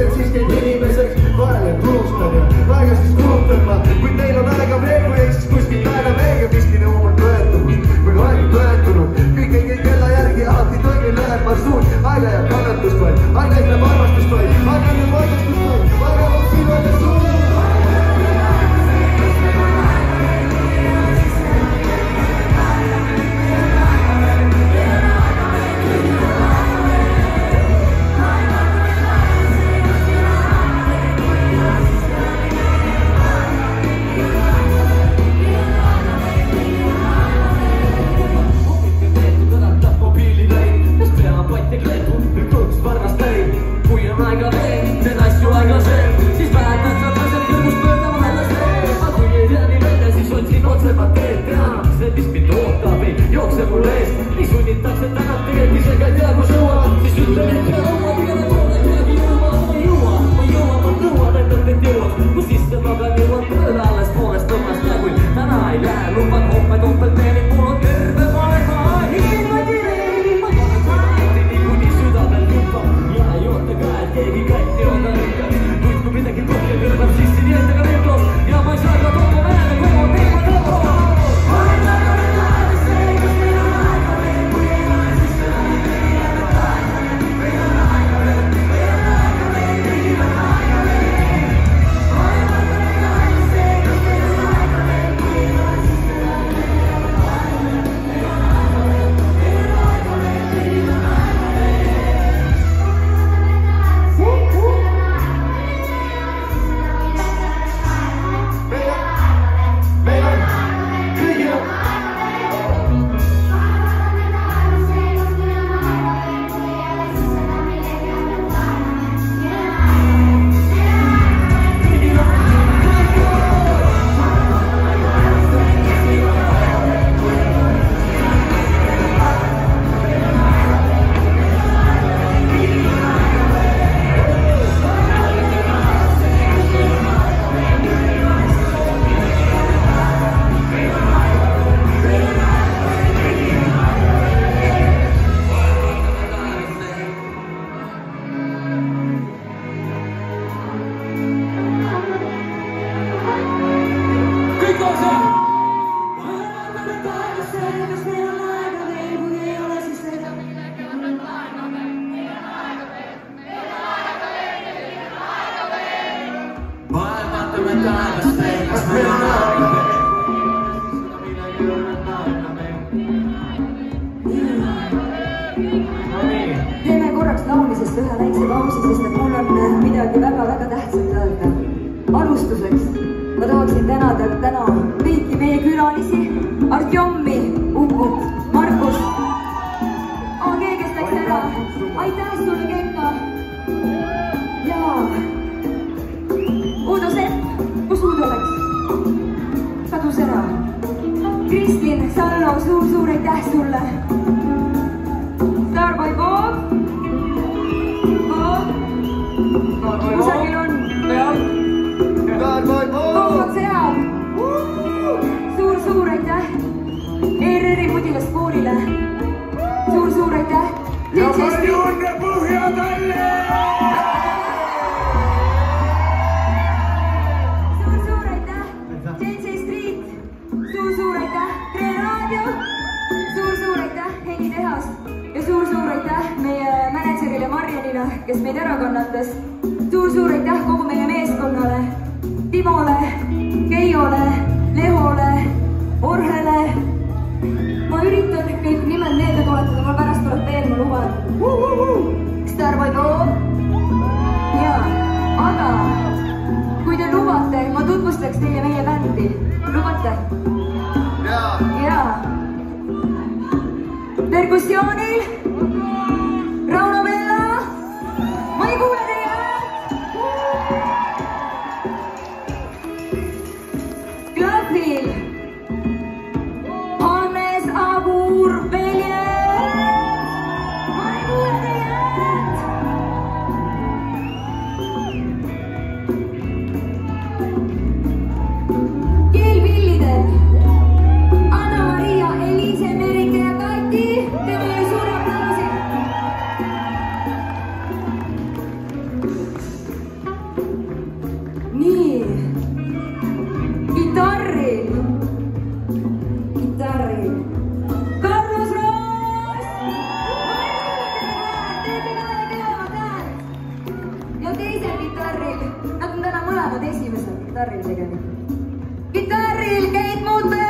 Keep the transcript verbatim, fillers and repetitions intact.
et siis käib inimeseks vahele tulustan ja aega siis kulutan ma, kuid neil on aega veel või eks siis kuskilt aega veega miski nõum on tõetunud või aeg on tõetunud kõik ei käi kella järgi alati toimil läheb marsuut aega jääb kannatust vaid aega jääb armastust vaid aega jääb armastust vaid aega jääb sinu enda suur Teeme korraks laulisest ühe väikse pausi, sest et mul on midagi väga-väga tähtsat öelda. Alustuseks ma tahaksin tänada täna kõiki meie külalisi, Artjomi, Ukut, Markust, A G, kes läks ära. Aitäh sulle, Genka. Ja Uudo Sepp, kus Uudo läks? Kadus ära. Kristin, Sallo, suur-suur aitäh sulle. Starboy Bob. Bob. Kusagil on. Starboy Bob. Bob on seal. Suur-suur aitäh. E R R-i Mudilast koolile. Suur-suur aitäh. Ja palju õnne Põhja-Talle! Suur-suur aitäh. J J Street. Suur-suur aitäh. Tre Raadio. Suur-suur aitäh. Heli Tehas. Ja suur-suur aitäh meie mänedžerile Marjanile, kes meid ära kannatas. Suur-suur aitäh kogu meie meeskonnale, Timole, Keiole, Lehole, Orhele. Ma üritan kõik nimed meelde tuletada, mul pärast tuleb veel, ma luban. Starboy Bob. Ja, aga kui te lubate, ma tutvustaks teile meie bändi. Lubate? Jaa. Perkussioonil Rauno Vella, ma ei kuule teie häält. Klapil Hannes Abur Velje, ma ei kuule teie häält. Keelpillidel Anna-Maria, Eliise, Merike ja Kati, te meie suurepärane teisel kitarril, nad on täna mõlemad esimesel kitarril tegelikult. kitarril Keit Muuta